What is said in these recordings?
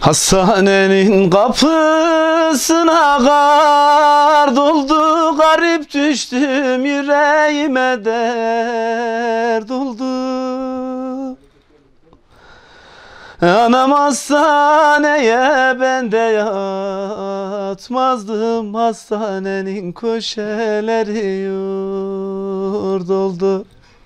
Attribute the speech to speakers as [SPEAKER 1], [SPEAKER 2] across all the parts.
[SPEAKER 1] Hastanenin kapısına kar doldu, garip düştüm, yüreğime dert oldu. Anam hastaneye, ben de yatmazdım, hastanenin köşeleri yurt oldu.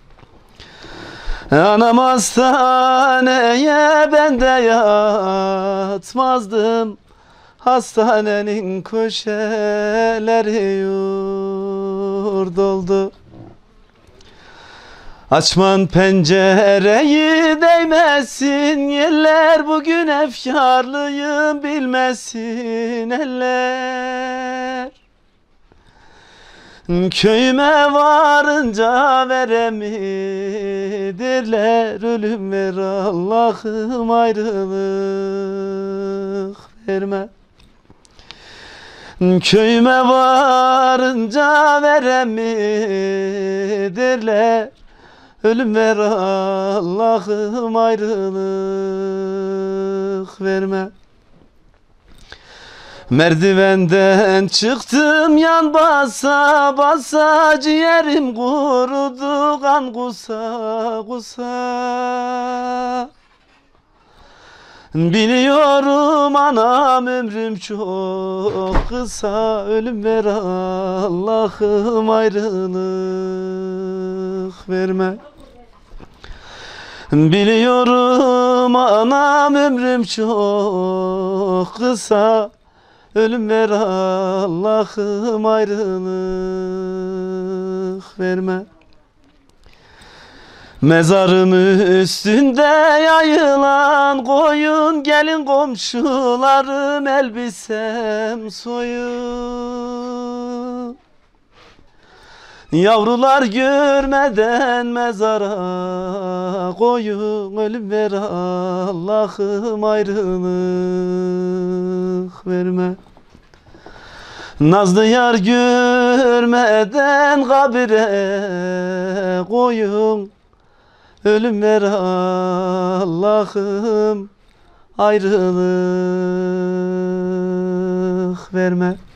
[SPEAKER 1] Anam hastaneye, ben de yatmazdım, hastanenin köşeleri yurt oldu. Açman pencereyi, değmesin yerler, bugün efkarlıyım, bilmesin eller. Köyüme varınca veremidirler, ölüm ver Allah'ım, ayrılık verme. Köyüme varınca veremidirler, ölüm ver Allah'ım, ayrılık verme. Merdivenden çıktım, yan basa basa, ciğerim kurudu, kan kusa kusa. Biliyorum anam, ömrüm çok kısa, ölüm ver Allah'ım, ayrılık verme. Biliyorum anam, ömrüm çok kısa, ölüm ver Allah'ım, ayrılık verme. Mezarım üstünde yayılan koyun, gelin komşularım, elbisem soyun. Yavrular görmeden mezara koyun, ölüm ver Allah'ım, ayrılık verme. Nazlı yar görmeden kabire koyun, ölüm ver Allah'ım, ayrılık verme.